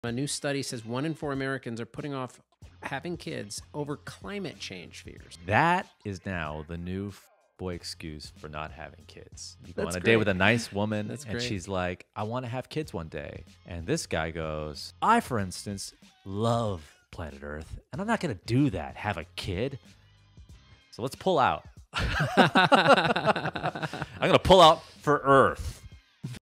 A new study says 1 in 4 Americans are putting off having kids over climate change fears. That is now the new boy excuse for not having kids. You go That's on a date great. with a nice woman, That's and great. she's like, I want to have kids one day. And this guy goes, I, for instance, love planet Earth, and I'm not going to do that, have a kid. So let's pull out. I'm going to pull out for Earth.